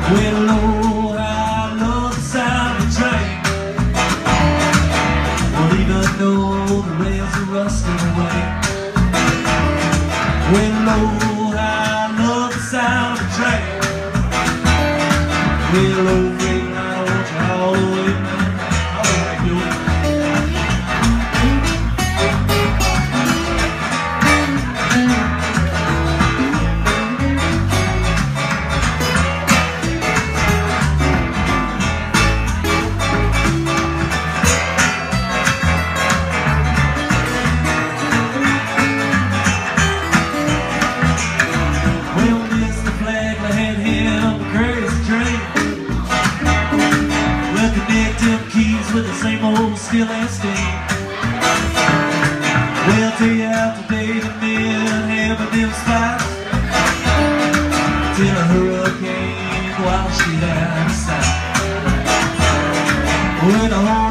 Well, Lord, I love the sound of the train. Well, even though the rails are rusting away. Well, Lord, I love the sound of the train. Well, old freight line, I want you all the way, man. All right, do it. With the same old steel and steam. Well, tell you how today the men having them fights till a hurricane washed it out of sight. When the